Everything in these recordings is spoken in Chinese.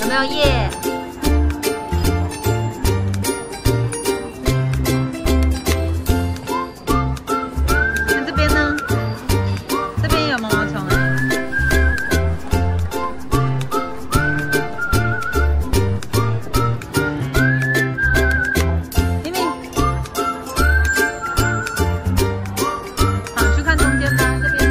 没有耶？那这边呢？这边也有毛毛虫哎。咪咪，好，去看中间吧，这边。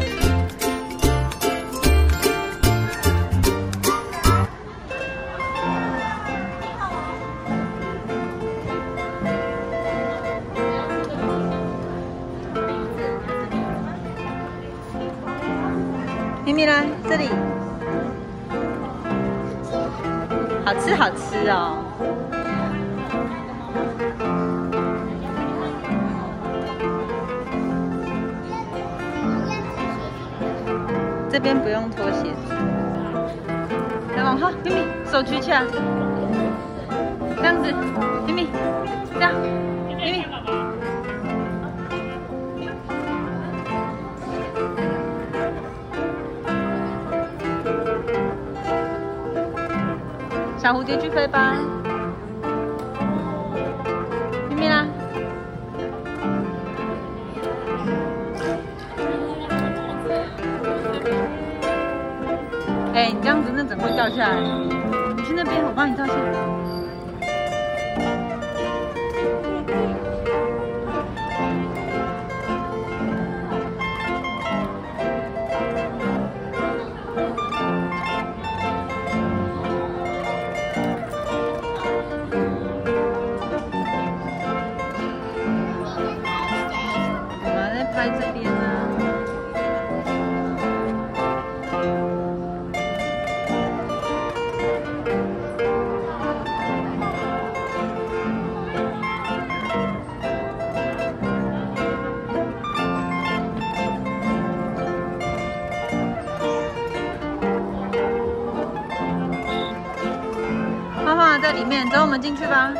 咪咪来这里，好吃好吃哦！这边不用脱鞋子，来往后，咪咪手举起来，这样子，咪咪这样，咪咪。 小蝴蝶去飞吧，咪咪啦！哎，你这样子那整会掉下来。你去那边，我帮你照相。在这边呢。花花在里面，走，我们进去吧。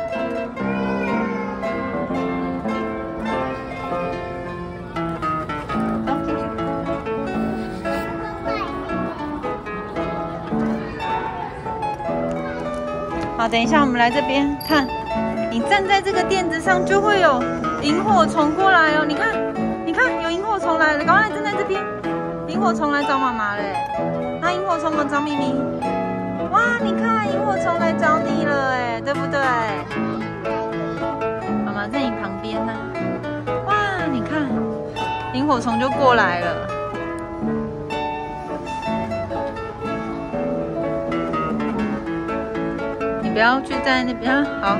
好，等一下我们来这边看，你站在这个垫子上就会有萤火虫过来哦。你看，你看有萤火虫来了，赶快站在这边。萤火虫来找妈妈嘞，那萤火虫们找咪咪。哇，你看萤火虫来找你了哎，对不对？妈妈在你旁边呢。哇，你看萤火虫就过来了。 不要去在那边，好。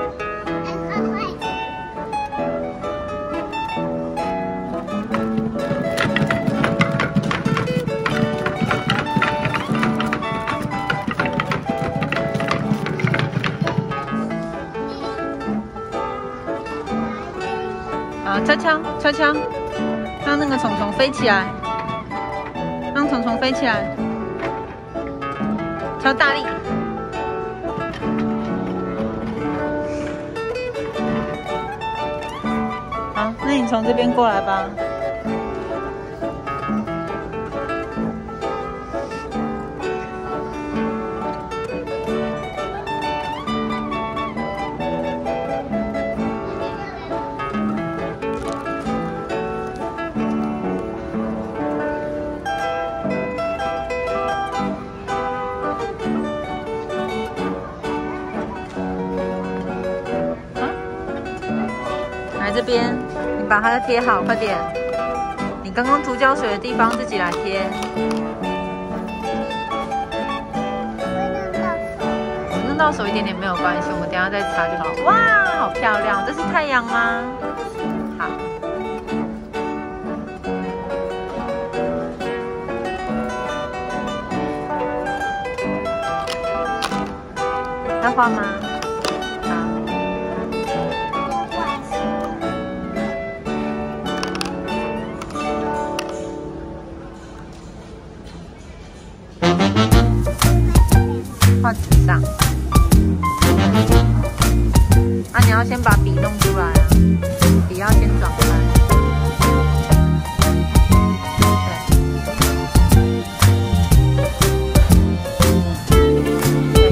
啊，敲敲敲敲，让那个虫虫飞起来，让虫虫飞起来，敲大力。 好，那你从这边过来吧。来这边。 你把它贴好，快点！你刚刚涂胶水的地方自己来贴。弄到手一点点没有关系，我们等一下再擦就好。哇，好漂亮！这是太阳吗？好。要画吗？ 画纸上，你要先把笔弄出来啊，笔要先转开。对，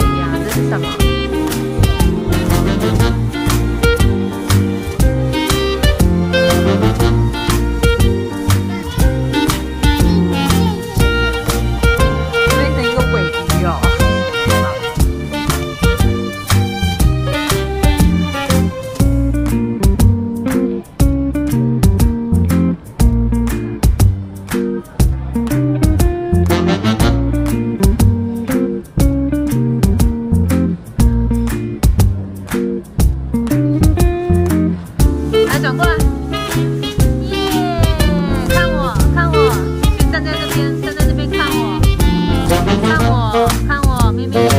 来转过来。耶！看我，看我，先站在这边，站在这边看我，看我，看我，咪咪。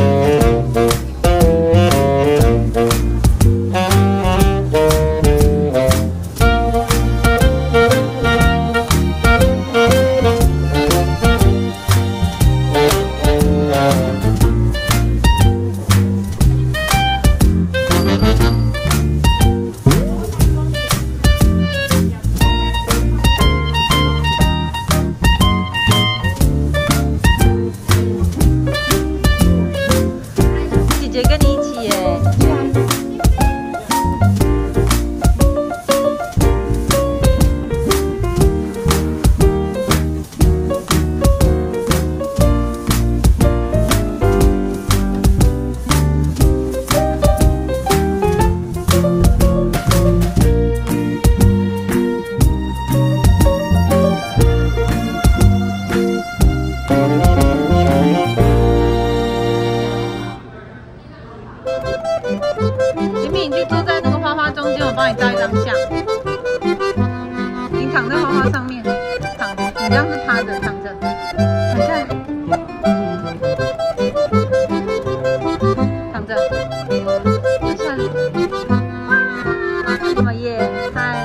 姐跟你一起耶！明明你去坐在那个花花中间，我帮你照一张相。你躺在花花上面，躺，你这样是趴着躺着，躺下来，躺着，躺下来。哇，什么耶？嗨。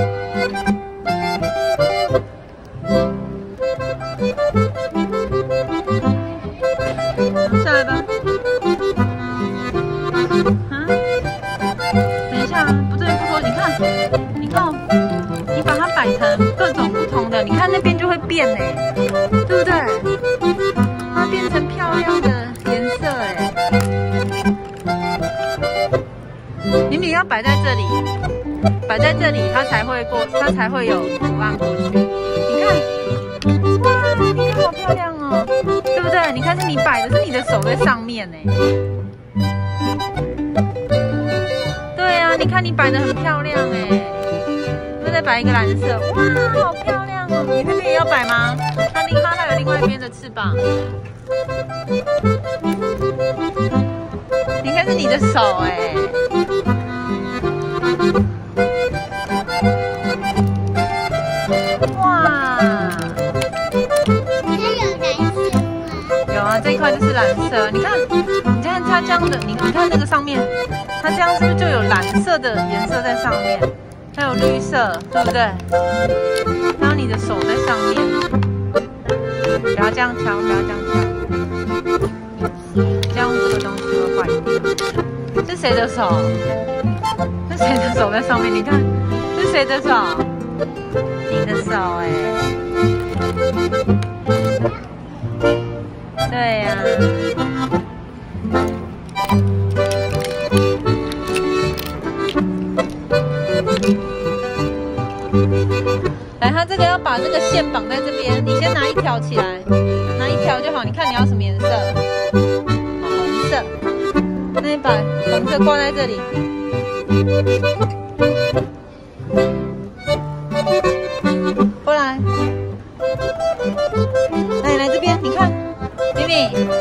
下来吧。不对，不说，你看，你看，你把它摆成各种不同的，你看那边就会变哎，对不对？它变成漂亮的颜色哎。明明要摆在这里，摆在这里，它才会过，它才会有图案过去。你看，哇，你看好漂亮哦，对不对？你看是你摆的，是你的手在上面哎。你看你摆得很漂亮哎，又再摆一个蓝色，哇，好漂亮哦！你那边也要摆吗？它还有另外一边的翅膀，你看是你的手哎，哇！有啊，这一块就是蓝色，你看它这样的，你看那个上面。它这样是不是就有蓝色的颜色在上面？还有绿色，对不对？然后你的手在上面，不要这样敲，不要这样敲，这样这个东西会坏掉。是谁的手？是谁的手在上面？你看，是谁的手？你的手哎。对呀。来，它这个要把这个线绑在这边，你先拿一条起来，拿一条就好。你看你要什么颜色？红色。那你把红色挂在这里。过来，来，来这边，你看，明明。